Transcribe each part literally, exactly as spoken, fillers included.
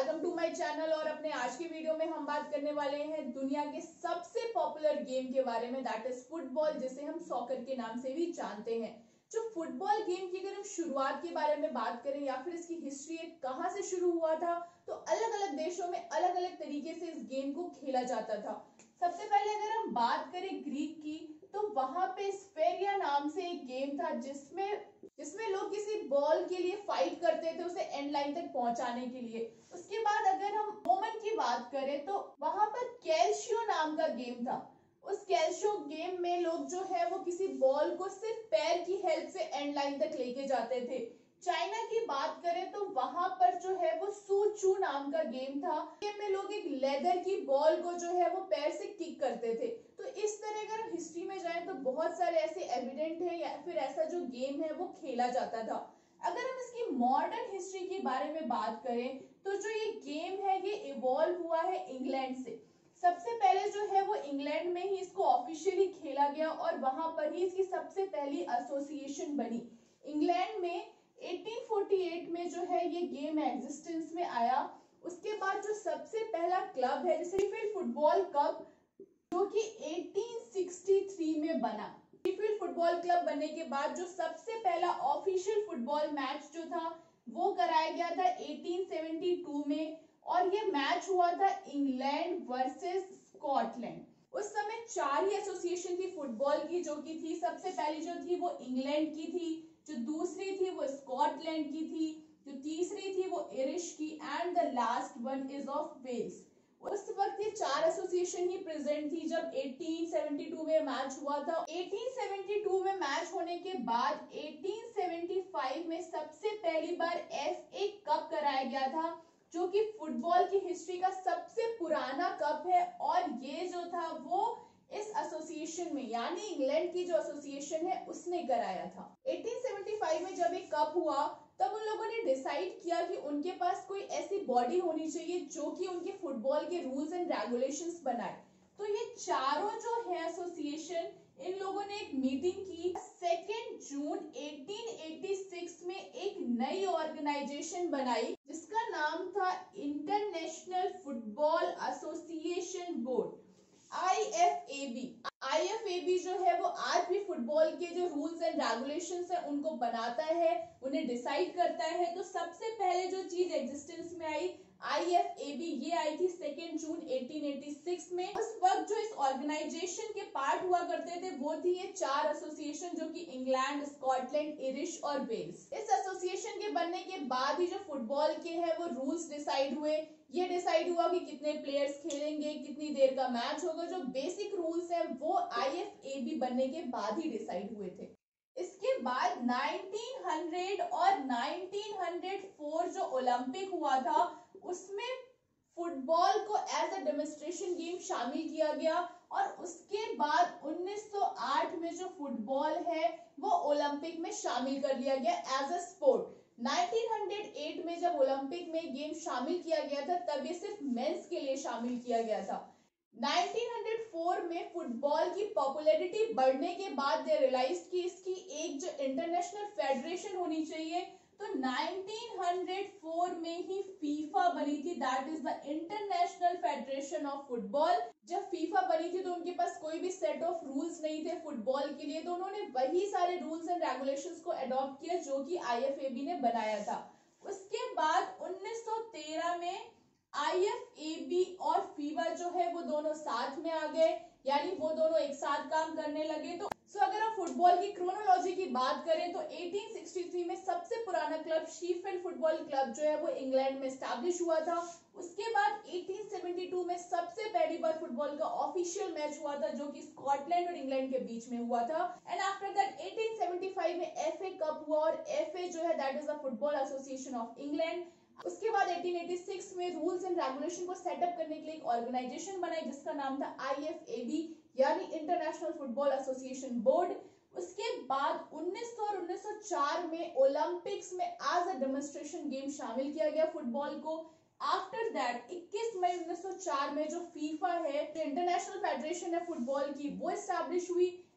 Welcome to my channel. और अपने आज की वीडियो में हम बात करने वाले हैं दुनिया के सबसे पॉपुलर गेम के बारे में, दैट इज फुटबॉल, जिसे हम सॉकर के नाम से भी जानते हैं। जो फुटबॉल गेम की अगर हम शुरुआत के बारे में बात करें या फिर इसकी हिस्ट्री कहाँ से शुरू हुआ था, तो अलग अलग देशों में अलग अलग तरीके से इस गेम को खेला जाता था। सबसे पहले अगर हम बात करें ग्रीक की, तो वहां पे स्फेरिया नाम से एक गेम था जिसमें जिसमें लोग किसी बॉल के लिए फाइट करते थे उसे एंड लाइन तक पहुंचाने के लिए। उसके बाद अगर हम रोमन की बात करें तो वहां पर कैल्शियो नाम का गेम था। उस कैल्शियो गेम में लोग जो है वो किसी बॉल को सिर्फ पैर की हेल्प से एंड लाइन तक लेके जाते थे। चाइना की बात करें तो वहां पर जो है वो सूचू नाम का गेम था। गेम में लोग एक लेदर की बॉल को जो है वो पैर से किक करते थे। तो इस तरह अगर हम हिस्ट्री में जाएं तो बहुत सारे ऐसे एविडेंट है या फिर ऐसा जो गेम है वो खेला जाता था। अगर हम इसकी मॉडर्न हिस्ट्री के बारे में बात करें तो जो ये गेम है ये इवॉल्व हुआ है इंग्लैंड से। सबसे पहले जो है वो इंग्लैंड में ही इसको ऑफिशियली खेला गया और वहां पर ही इसकी सबसे पहली एसोसिएशन बनी। इंग्लैंड में अठारह सौ अड़तालीस में जो है ये गेम एग्जिस्टेंस में आया। उसके बाद जो सबसे पहला क्लब है जैसे शेफील्ड फुटबॉल क्लब, जो कि अठारह सौ तिरसठ में बना। शेफील्ड फुटबॉल क्लब बनने के बाद जो सबसे पहला ऑफिशियल फुटबॉल मैच जो था वो कराया गया था अठारह सौ बहत्तर में, और ये मैच हुआ था इंग्लैंड वर्सेस स्कॉटलैंड। उस समय चार ही एसोसिएशन थी फुटबॉल की, जो की थी सबसे पहली जो थी वो इंग्लैंड की थी, जो दूसरी थी वो स्कॉटलैंड की थी, जो तीसरी थी वो आयरिश की, and the last one is of Wales. उस वक्त ये चार एसोसिएशन ही प्रेजेंट थी जब अठारह सौ बहत्तर में मैच हुआ था। अठारह सौ बहत्तर में मैच होने के बाद अठारह सौ पचहत्तर में सबसे पहली बार एफए कप कराया गया था, जो कि फुटबॉल की हिस्ट्री का सबसे पुराना कप है। और ये जो था वो इस एसोसिएशन में यानी इंग्लैंड की जो एसोसिएशन है उसने कराया था। अठारह सौ पचहत्तर में जब एक कप हुआ तब उन लोगों ने डिसाइड किया कि उनके पास कोई ऐसी बॉडी होनी चाहिए जो कि उनके फुटबॉल के रूल्स एंड रेगुलेशंस बनाए। तो ये चारों जो है एसोसिएशन, इन लोगों ने एक मीटिंग की। सेकेंड जून अठारह सौ छियासी में एक नई ऑर्गेनाइजेशन बनाई जिसका नाम था International Football Association Board, I F A B. I F A B जो है वो आज भी फुटबॉल के जो रूल्स एंड रेगुलेशंस है उनको बनाता है, उन्हें डिसाइड करता है। तो सबसे पहले जो चीज एग्जिस्टेंस में आई आई एफ ए बी, ये आई थी सेकेंड जून अठारह सौ छियासी में। उस वक्त जो इस ऑर्गेनाइजेशन के पार्ट हुआ करते थे वो थी ये चार एसोसिएशन, जो कि इंग्लैंड, स्कॉटलैंड, आयरिश और वेल्स। इस एसोसिएशन के बनने के बाद ही जो फुटबॉल के हैं वो रूल्स डिसाइड हुए। ये डिसाइड हुआ कि कितने प्लेयर्स खेलेंगे, कितनी देर का मैच होगा। जो बेसिक रूल्स हैं वो आई एफ ए बी बनने के बाद ही डिसाइड हुए थे। इसके बाद उन्नीस सौ और उन्नीस सौ चार जो ओलंपिक हुआ था उसमें फुटबॉल को एज अ डेमोन्स्ट्रेशन गेम शामिल किया गया। और उसके बाद उन्नीस सौ आठ में जो फुटबॉल है वो ओलंपिक में शामिल कर लिया गया एज अ स्पोर्ट। उन्नीस सौ आठ में जब ओलंपिक में गेम शामिल किया गया था तब ये सिर्फ मेंस के लिए शामिल किया गया था। उन्नीस सौ चार में फुटबॉल की पॉपुलैरिटी बढ़ने के बाद दे रियलाइज कि इसकी एक जो इंटरनेशनल फेडरेशन होनी चाहिए। तो उन्नीस सौ चार में ही फीफा बनी थी, that is the International Federation of Football. जब फीफा बनी थी तो उनके पास कोई भी सेट ऑफ रूल्स नहीं थे फुटबॉल के लिए, तो उन्होंने वही सारे रूल्स एंड रेगुलेशंस को अडॉप्ट किया जो कि आई एफ ए बी ने बनाया था। उसके बाद उन्नीस सौ तेरह में आई एफ ए बी और फीफा जो है वो दोनों साथ में आ गए, यानी वो दोनों एक साथ काम करने लगे। तो सो अगर हम फुटबॉल की क्रोनोलॉजी की बात करें तो अठारह सौ तिरसठ में सबसे पुराना क्लब शेफील्ड फुटबॉल क्लब जो है वो इंग्लैंड में एस्टैब्लिश हुआ था। उसके बाद अठारह सौ बहत्तर में सबसे पहली बार फुटबॉल का ऑफिशियल मैच हुआ था जो कि स्कॉटलैंड और इंग्लैंड के बीच में हुआ था। एंड आफ्टर दैट अठारह सौ पचहत्तर में एफए कप हुआ, और एफए जो है that is the Football Association of England. उसके बाद अठारह सौ छियासी में रूल्स एंड रेगुलेशन को सेटअप करने के लिए एक ऑर्गेनाइजेशन बनाई जिसका नाम था आई एफ ए बी यानी इंटरनेशनल फुटबॉल एसोसिएशन बोर्ड। उसके बाद उन्नीस सौ और उन्नीस सौ चार में ओलंपिक्स में एज अ डेमोन्स्ट्रेशन गेम शामिल किया गया फुटबॉल को। आफ्टर दैट इक्कीस मई उन्नीस सौ चार में जो फीफा है, जो इंटरनेशनल फेडरेशन है फुटबॉल की, वो एस्टैब्लिश हुई।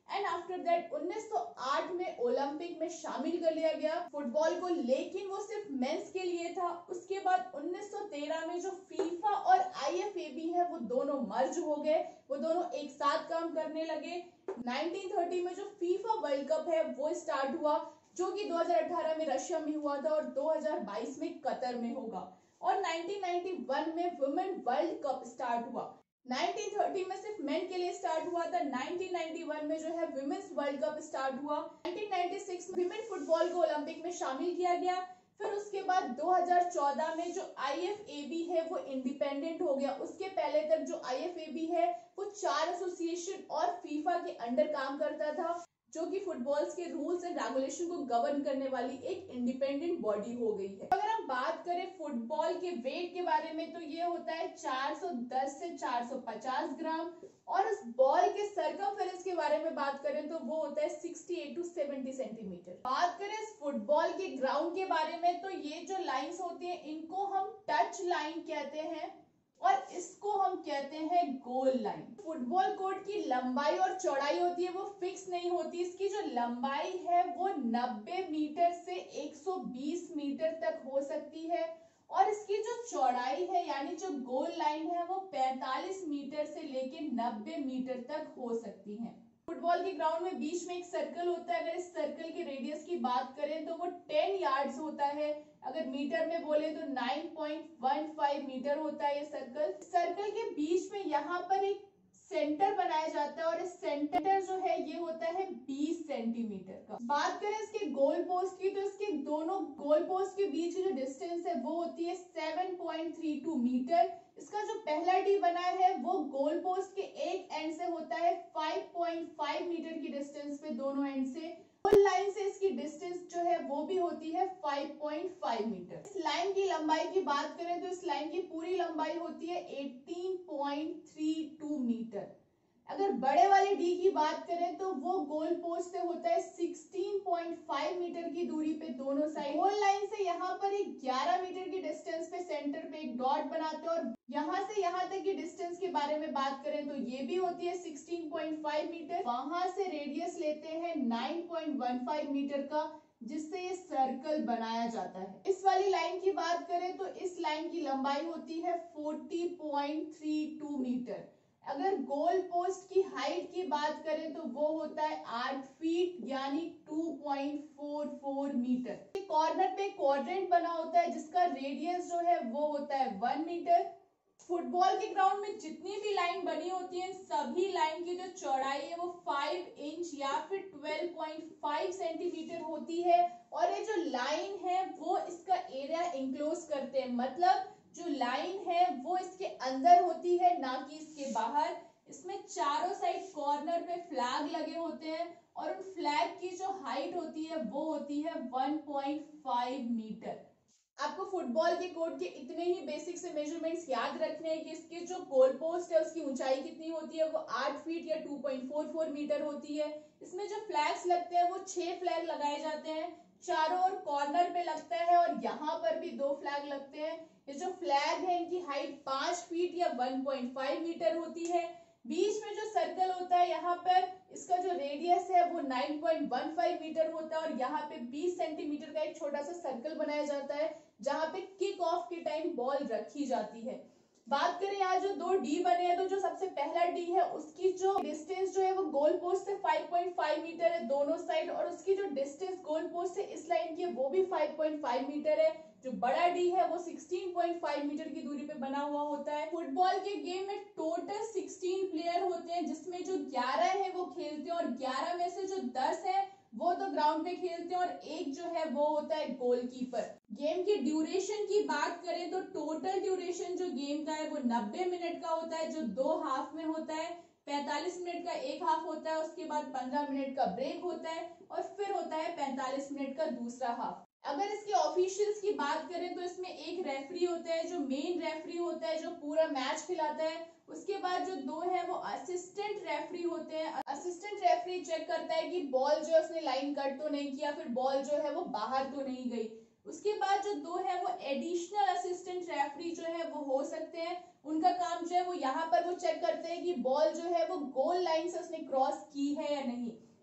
एंड आफ्टर दैट उन्नीस सौ आठ में ओलंपिक में शामिल कर लिया गया फुटबॉल को, लेकिन वो सिर्फ मेंस के लिए था। उसके बाद उन्नीस सौ तेरह में जो फीफा और आई एफ ए बी है वो दोनों मर्ज हो गए, वो दोनों एक साथ काम करने लगे। उन्नीस सौ तीस में जो फीफा वर्ल्ड कप है वो स्टार्ट हुआ, जो कि दो हज़ार अठारह में रशिया में हुआ था और दो हज़ार बाईस में कतर में होगा। और उन्नीस सौ इक्यानवे में वुमेन वर्ल्ड कप स्टार्ट हुआ। उन्नीस सौ तीस में सिर्फ मेन के लिए स्टार्ट हुआ था। उन्नीस सौ इक्यानवे में जो है विमेंस वर्ल्ड कप स्टार्ट हुआ। उन्नीस सौ छियानवे में विमेन फुटबॉल को ओलंपिक में शामिल किया गया। फिर उसके बाद दो हज़ार चौदह में जो आई एफ ए बी है वो इंडिपेंडेंट हो गया। उसके पहले तक जो आई एफ ए बी है वो चार एसोसिएशन और फीफा के अंडर काम करता था, जो कि फुटबॉल्स के रूल्स एंड रेगुलेशन को गवर्न करने वाली एक इंडिपेंडेंट बॉडी हो गई है। अगर हम बात करें फुटबॉल के वेट के बारे में तो ये होता है चार सौ दस से चार सौ पचास ग्राम, और उस बॉल के सर्कमफेरेंस के बारे में बात करें तो वो होता है अड़सठ टू सत्तर सेंटीमीटर। बात करें इस फुटबॉल के ग्राउंड के बारे में तो ये जो लाइंस होती हैं इनको हम टच लाइन कहते हैं और इसको हम कहते हैं गोल लाइन। फुटबॉल कोर्ट की लंबाई और चौड़ाई होती है वो फिक्स नहीं होती। इसकी जो लंबाई है वो नब्बे मीटर से एक सौ बीस मीटर तक हो सकती है, और इसकी जो चौड़ाई है यानी जो गोल लाइन है वो पैंतालीस मीटर से लेके नब्बे मीटर तक हो सकती है। फुटबॉल के ग्राउंड में बीच में एक सर्कल होता है। अगर इस सर्कल के रेडियस की बात करें तो वो दस यार्ड्स होता है। अगर मीटर में बोले तो नौ पॉइंट एक पाँच मीटर होता है ये सर्कल। सर्कल के बीच में यहाँ पर एक सेंटर बनाया जाता है और इस सेंटर जो है ये होता है बीस सेंटीमीटर का। बात करें इसके गोल पोस्ट की तो इसके दोनों गोल पोस्ट के बीच की जो डिस्टेंस है वो होती है सात पॉइंट तीन दो मीटर। इसका जो पहला डी बना है वो गोल पोस्ट के एक एंड से होता है पाँच पॉइंट पाँच मीटर की डिस्टेंस पे दोनों एंड से। गोल लाइन से इसकी डिस्टेंस जो है वो भी होती है पाँच पॉइंट पाँच मीटर। इस लाइन की लंबाई की बात करें तो इस लाइन की पूरी लंबाई होती है अठारह पॉइंट तीन दो मीटर। अगर बड़े वाले डी की बात करें तो वो गोल पोस्ट से होता है सोलह पॉइंट पाँच मीटर की दूरी पे दोनों साइड। गोल लाइन से यहाँ पर एक ग्यारह मीटर की डिस्टेंस पे सेंटर पे एक डॉट बनाते हैं, और यहाँ से यहाँ तक की डिस्टेंस के बारे में बात करें तो ये भी होती है सोलह पॉइंट पाँच मीटर। वहां से रेडियस लेते हैं नौ पॉइंट एक पाँच मीटर का, जिससे ये सर्कल बनाया जाता है। इस वाली लाइन की बात करें तो इस लाइन की लंबाई होती है चालीस पॉइंट तीन दो मीटर। अगर गोल पोस्ट की हाइट की बात करें तो वो होता है आठ फीट यानी दो पॉइंट चार चार मीटर। कॉर्नर पे क्वाड्रेंट बना होता है जिसका रेडियस जो है वो होता है वन मीटर। फुटबॉल के ग्राउंड में जितनी भी लाइन बनी होती है सभी लाइन की जो चौड़ाई है वो पाँच इंच या फिर बारह पॉइंट पाँच सेंटीमीटर होती है, और ये जो लाइन है वो इसका एरिया इंक्लोज करते हैं। मतलब जो लाइन है वो इसके अंदर होती है ना कि इसके बाहर। इसमें चारों साइड कॉर्नर पे फ्लैग लगे होते हैं और उन फ्लैग की जो हाइट होती है वो होती है एक पॉइंट पाँच मीटर। आपको फुटबॉल के कोर्ट के इतने ही बेसिक से मेजरमेंट्स याद रखने हैं कि इसके जो गोल पोस्ट है उसकी ऊंचाई कितनी होती है वो आठ फीट या दो पॉइंट चार चार मीटर होती है। इसमें जो फ्लैग्स लगते हैं वो छह फ्लैग लगाए जाते हैं, चारों ओर कॉर्नर पे लगता है और यहाँ पर भी दो फ्लैग लगते हैं। ये जो फ्लैग है इनकी हाइट पांच फीट या एक पॉइंट पाँच मीटर होती है। बीच में जो सर्कल होता है यहाँ पर इसका जो रेडियस है वो नौ पॉइंट एक पाँच मीटर होता है, और यहाँ पे बीस सेंटीमीटर का एक छोटा सा सर्कल बनाया जाता है जहाँ पे किक ऑफ के टाइम बॉल रखी जाती है। बात करें यहाँ जो दो डी बने हैं तो जो सबसे पहला डी है उसकी जो डिस्टेंस जो है वो गोल पोस्ट से पाँच पॉइंट पाँच मीटर है दोनों साइड, और उसकी जो डिस्टेंस गोल पोस्ट से इस लाइन की है वो भी पाँच पॉइंट पाँच मीटर है। जो बड़ा डी है वो सोलह पॉइंट पाँच मीटर की दूरी पे बना हुआ होता है। फुटबॉल के गेम में टोटल सोलह प्लेयर होते हैं, जिसमें जो ग्यारह है वो खेलते हैं और ग्यारह में से जो दस है वो तो ग्राउंड पे खेलते हैं और एक जो है वो होता है गोलकीपर। गेम की ड्यूरेशन की बात करें तो टोटल ड्यूरेशन जो गेम का है वो नब्बे मिनट का होता है, जो दो हाफ में होता है। पैंतालीस मिनट का एक हाफ होता है, उसके बाद पंद्रह मिनट का ब्रेक होता है और फिर होता है पैंतालीस मिनट का दूसरा हाफ। अगर इसके ऑफिशियल्स की बात करें तो इसमें एक रेफरी होता है जो मेन रेफरी होता है जो पूरा मैच खिलाता है। उसके बाद जो दो है वो असिस्टेंट रेफरी होते हैं। असिस्टेंट रेफरी चेक करता है कि बॉल जो उसने लाइन कट तो नहीं किया, फिर बॉल जो है वो बाहर तो नहीं गई। उसके बाद जो दो है वो एडिशनल असिस्टेंट रेफरी जो है वो हो सकते हैं। उनका काम जो है वो यहाँ पर वो चेक करते हैं कि बॉल जो है वो गोल लाइन से उसने क्रॉस की है या नहीं।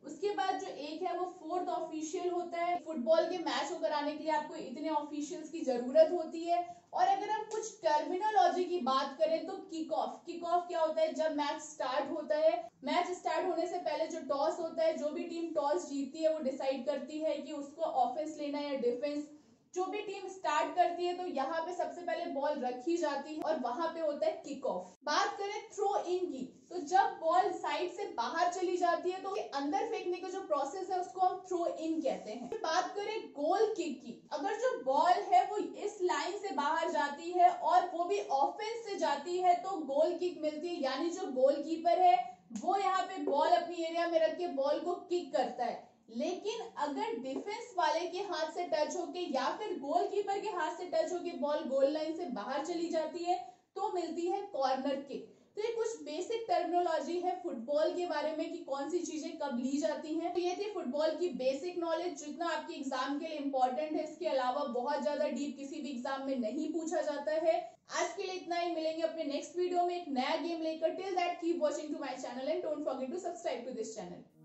उसके बाद जो एक है वो फोर्थ ऑफिशियल होता है। फुटबॉल के मैच को कराने के लिए आपको इतने ऑफिशियल्स की जरूरत होती है। और अगर हम कुछ टर्मिनोलॉजी की बात करें तो किक ऑफ किक ऑफ क्या होता है? जब मैच स्टार्ट होता है, मैच स्टार्ट होने से पहले जो टॉस होता है, जो भी टीम टॉस जीतती है वो डिसाइड करती है कि उसको ऑफेंस लेना है या डिफेंस। जो भी टीम स्टार्ट करती है तो यहाँ पे सबसे पहले बॉल रखी जाती है और वहां पे होता है किक ऑफ। बात करें थ्रो इन की, तो जब बॉल साइड से बाहर चली जाती है तो अंदर फेंकने का जो प्रोसेस है उसको हम थ्रो इन कहते हैं। बात करें गोल किक की, अगर जो बॉल है वो इस लाइन से बाहर जाती है और वो भी ऑफेंस से जाती है तो गोल किक मिलती है, यानी जो गोलकीपर है वो यहाँ पे बॉल अपनी एरिया में रख के बॉल को किक करता है। लेकिन अगर डिफेंस वाले के हाथ से टच होके या फिर गोलकीपर के हाथ से टच होके बॉल गोल लाइन से बाहर चली जाती है तो मिलती है कॉर्नर किक। तो ये कुछ बेसिक टर्मिनोलॉजी है फुटबॉल के बारे में कि कौन सी चीजें कब ली जाती हैं। तो ये थी फुटबॉल की बेसिक नॉलेज, जितना आपके एग्जाम के लिए इंपॉर्टेंट है। इसके अलावा बहुत ज्यादा डीप किसी भी एग्जाम में नहीं पूछा जाता है। आज के लिए इतना ही, मिलेंगे अपने नेक्स्ट वीडियो में एक नया गेम लेकर। Till that keep watching to my channel and don't forget to subscribe to this channel.